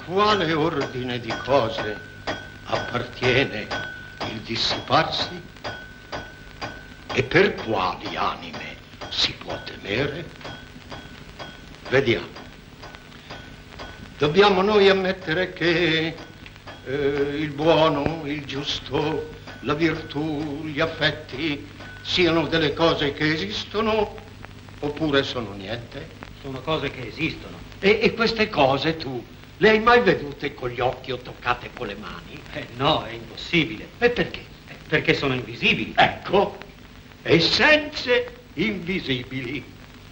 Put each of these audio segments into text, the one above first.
quale ordine di cose appartiene il dissiparsi? E per quali anime si può temere? Vediamo. Dobbiamo noi ammettere che il buono, il giusto, la virtù, gli affetti siano delle cose che esistono oppure sono niente? Sono cose che esistono. E queste cose tu le hai mai vedute con gli occhi o toccate con le mani? No, è impossibile. E perché? Perché sono invisibili. Ecco, essenze invisibili.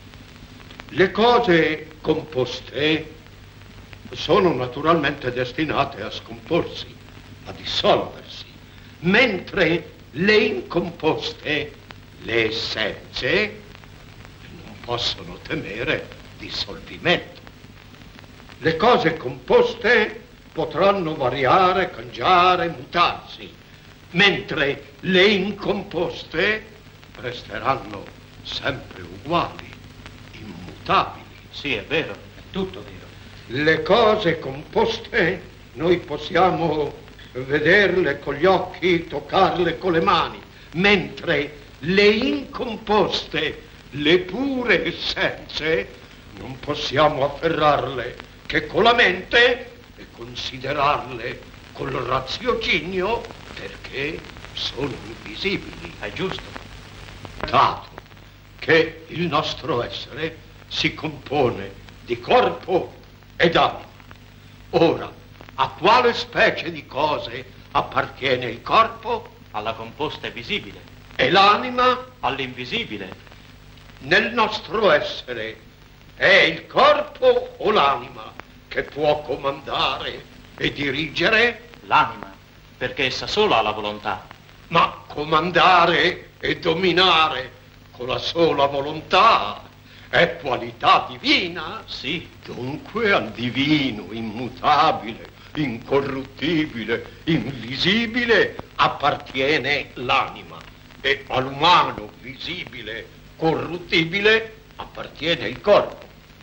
Le cose composte sono naturalmente destinate a scomporsi, a dissolversi, mentre le incomposte, le essenze, non possono temere dissolvimento. Le cose composte potranno variare, cangiare, mutarsi, mentre le incomposte resteranno sempre uguali, immutabili. Sì, è vero, è tutto vero. Le cose composte noi possiamo vederle con gli occhi, toccarle con le mani, mentre le incomposte, le pure essenze, non possiamo afferrarle che con la mente e considerarle col raziocinio perché sono invisibili. È giusto. Dato che il nostro essere si compone di corpo ed anima. Ora, a quale specie di cose appartiene il corpo? Alla composta e visibile. E l'anima? All'invisibile. Nel nostro essere è il corpo o l'anima che può comandare e dirigere? L'anima, perché essa sola ha la volontà. Ma comandare e dominare con la sola volontà è qualità divina? Sì. Dunque al divino, immutabile, incorruttibile, invisibile, appartiene l'anima. E all'umano, visibile, corruttibile, appartiene il corpo.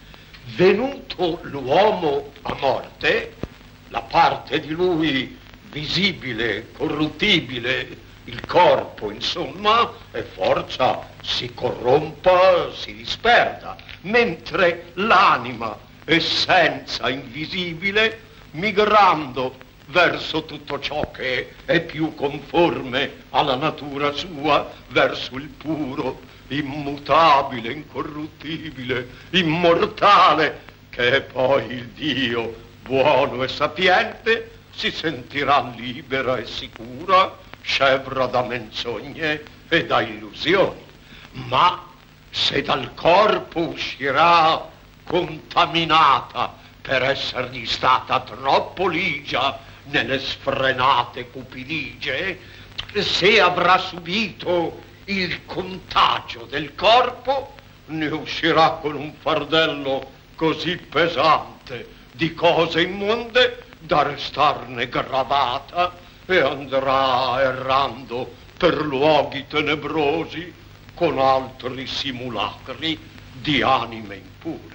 Venuto l'uomo a morte, la parte di lui visibile, corruttibile, il corpo, insomma, e forza si corrompa, si disperda, mentre l'anima, essenza invisibile, migrando verso tutto ciò che è più conforme alla natura sua, verso il puro, immutabile, incorruttibile, immortale, che è poi il Dio buono e sapiente, si sentirà libera e sicura, scevra da menzogne e da illusioni. Ma se dal corpo uscirà contaminata per essergli stata troppo ligia nelle sfrenate cupidigie, se avrà subito il contagio del corpo, ne uscirà con un fardello così pesante di cose immonde da restarne gravata e andrà errando per luoghi tenebrosi con altri simulacri di anime impure.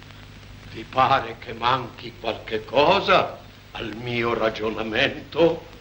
Vi pare che manchi qualche cosa al mio ragionamento?